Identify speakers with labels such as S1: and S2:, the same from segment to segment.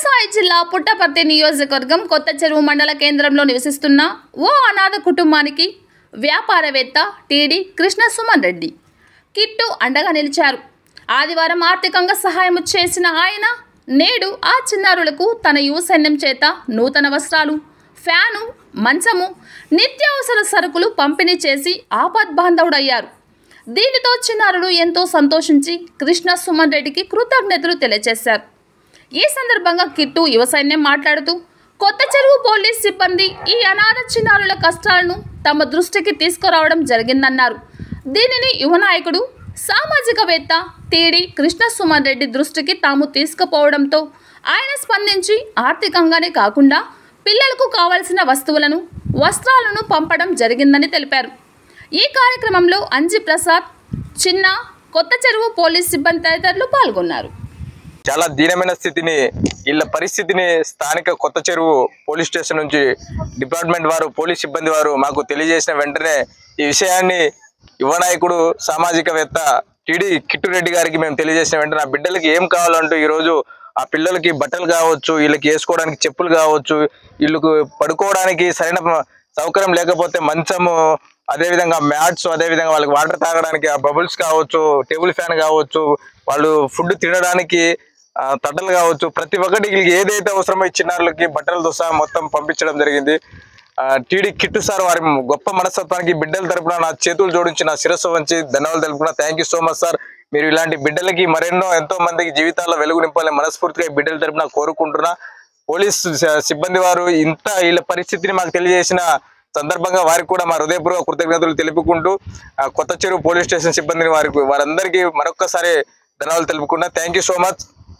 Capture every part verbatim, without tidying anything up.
S1: సత్యసాయి జిల్లా పుట్టపర్తి నియోజకవర్గం కొత్త చెరువు మండల కేంద్రంలో నివసిస్తున్న ఓ అనాథ కుటుంబానికి వ్యాపారవేత్త టీడీ కృష్ణ సుమన్ రెడ్డి కిట్టు అండగా నిలిచారు. ఆదివారం ఆర్థికంగా సహాయం చేసిన ఆయన నేడు ఆ చిన్నారులకు తన యువ సైన్యం చేత నూతన వస్త్రాలు, ఫ్యాను, మంచము, నిత్యావసర సరుకులు పంపిణీ చేసి ఆపద్బాంధవుడయ్యారు. దీనితో చిన్నారులు ఎంతో సంతోషించి కృష్ణ సుమన్ రెడ్డికి కృతజ్ఞతలు తెలియజేశారు. ఈ సందర్భంగా కిట్టు యువ సైన్యం మాట్లాడుతూ కొత్త చెరువు పోలీస్ సిబ్బంది ఈ అనాథ చిన్నారుల కష్టాలను తమ దృష్టికి తీసుకురావడం జరిగిందన్నారు. దీనిని యువ నాయకుడు సామాజికవేత్త టీడీ కృష్ణ సుమన్ రెడ్డి దృష్టికి తాము తీసుకుపోవడంతో ఆయన స్పందించి ఆర్థికంగానే కాకుండా పిల్లలకు కావలసిన వస్తువులను, వస్త్రాలను పంపడం జరిగిందని తెలిపారు. ఈ కార్యక్రమంలో అంజి ప్రసాద్, చిన్న, కొత్త చెరువు పోలీస్ సిబ్బంది తదితరులు పాల్గొన్నారు.
S2: చాలా దీనమైన స్థితిని, వీళ్ళ పరిస్థితిని స్థానిక కొత్త చెరువు పోలీస్ స్టేషన్ నుంచి డిపార్ట్మెంట్ వారు, పోలీస్ సిబ్బంది వారు మాకు తెలియజేసిన వెంటనే ఈ విషయాన్ని యువ నాయకుడు సామాజికవేత్త టీడీ కిట్టు రెడ్డి గారికి మేము తెలియజేసిన వెంటనే ఆ బిడ్డలకి ఏం కావాలంటూ ఈరోజు ఆ పిల్లలకి బట్టలు కావచ్చు, వీళ్ళకి వేసుకోవడానికి చెప్పులు కావచ్చు, వీళ్ళకు పడుకోవడానికి సరైన సౌకర్యం లేకపోతే మంచము, అదేవిధంగా మ్యాట్స్, అదేవిధంగా వాళ్ళకి వాటర్ తాగడానికి ఆ బబుల్స్ కావచ్చు, టేబుల్ ఫ్యాన్ కావచ్చు, వాళ్ళు ఫుడ్ తినడానికి తట్టలు కావచ్చు, ప్రతి ఒక్కటికి ఏదైతే అవసరమో చిన్నారులకి బట్టలతో సహా మొత్తం పంపించడం జరిగింది. టీడీ కిట్టు సార్ వారి గొప్ప మనస్తత్వానికి బిడ్డల తరపున నా చేతులు జోడించి నా శిరస్సు వంచి ధన్యవాదాలు తెలుపుకున్నా. Thank you so much sir. మీరు ఇలాంటి బిడ్డలకి మరెన్నో ఎంతో మందికి జీవితాల్లో వెలుగు నింపాలని మనస్ఫూర్తిగా బిడ్డల తరపున కోరుకుంటున్నా. పోలీస్ సిబ్బంది వారు ఇంత వీళ్ళ పరిస్థితిని మాకు తెలియజేసిన సందర్భంగా వారికి కూడా మా హృదయపూర్వక కృతజ్ఞతలు తెలుపుకుంటూ కొత్త చెరువు పోలీస్ స్టేషన్ సిబ్బందిని వారికి వారందరికీ మరొక్కసారి ధన్యవాదాలు తెలుపుకున్నా. Thank you so much.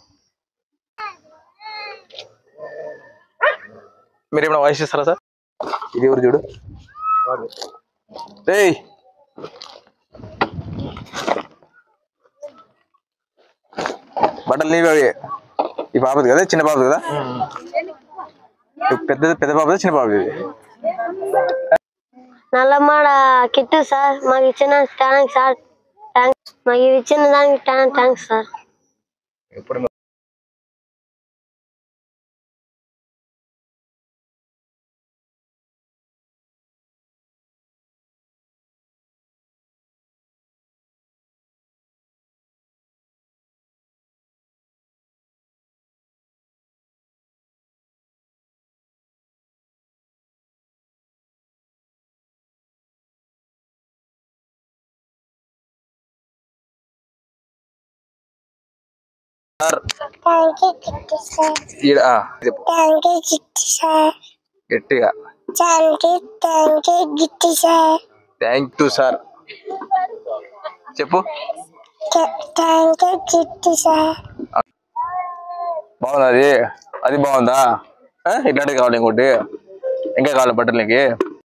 S2: మీరు ఏమైనా వాయిస్ ఇస్తారా సార్? ఇది ఎవరు చూడు రే బట్టలు నీవి అవి. ఈ బాబుది కదా, చిన్న బాబుది కదా, పెద్ద పెద్ద బాబుది చిన్న బాబుది.
S3: నల్లమాడ కిట్టు సార్ మాకు ఇచ్చిన థ్యాంక్స్ సార్. థ్యాంక్స్ మాకు ఇచ్చిన దానికి థ్యాంక్స్ సార్.
S2: గట్టిగా థ్యాంక్ యూ సార్ చెప్పు. బాగుందా? అది అది బాగుందా? ఇట్లాంటివి కావాలి, ఇంకోటి ఇంకా కావాలి బట్టలకి.